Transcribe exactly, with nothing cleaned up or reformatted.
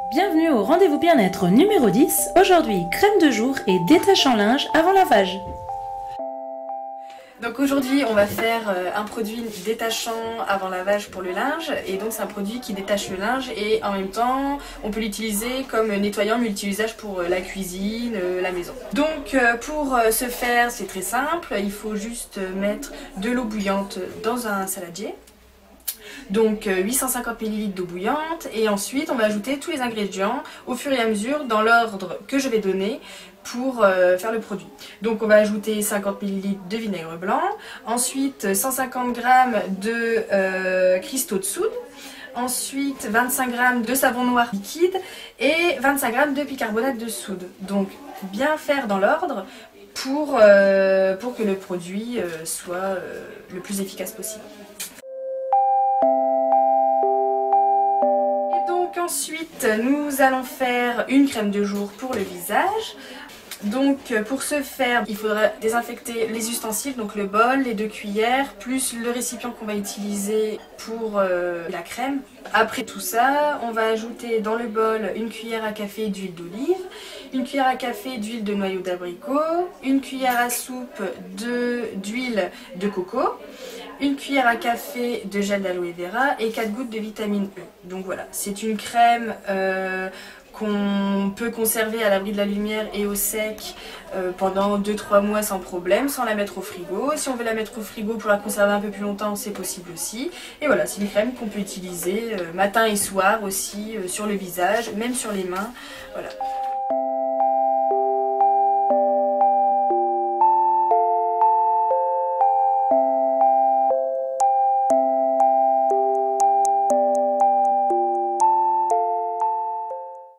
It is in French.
Bienvenue au rendez-vous bien-être numéro dix. Aujourd'hui, crème de jour et détachant linge avant lavage. Donc aujourd'hui on va faire un produit détachant avant lavage pour le linge, et donc c'est un produit qui détache le linge et en même temps on peut l'utiliser comme nettoyant multi-usage pour la cuisine, la maison. Donc pour ce faire c'est très simple, il faut juste mettre de l'eau bouillante dans un saladier. Donc huit cent cinquante millilitres d'eau bouillante, et ensuite on va ajouter tous les ingrédients au fur et à mesure dans l'ordre que je vais donner pour euh, faire le produit. Donc on va ajouter cinquante millilitres de vinaigre blanc, ensuite cent cinquante grammes de euh, cristaux de soude, ensuite vingt-cinq grammes de savon noir liquide et vingt-cinq grammes de bicarbonate de soude. Donc bien faire dans l'ordre pour, euh, pour que le produit euh, soit euh, le plus efficace possible. Ensuite, nous allons faire une crème de jour pour le visage. Donc pour ce faire, il faudra désinfecter les ustensiles, donc le bol, les deux cuillères, plus le récipient qu'on va utiliser pour euh, la crème. Après tout ça, on va ajouter dans le bol une cuillère à café d'huile d'olive, une cuillère à café d'huile de noyau d'abricot, une cuillère à soupe d'huile de, de coco, une cuillère à café de gel d'aloe vera et quatre gouttes de vitamine E. Donc voilà, c'est une crème euh, qu'on peut conserver à l'abri de la lumière et au sec euh, pendant deux trois mois sans problème, sans la mettre au frigo. Si on veut la mettre au frigo pour la conserver un peu plus longtemps, c'est possible aussi. Et voilà, c'est une crème qu'on peut utiliser euh, matin et soir aussi euh, sur le visage, même sur les mains. Voilà.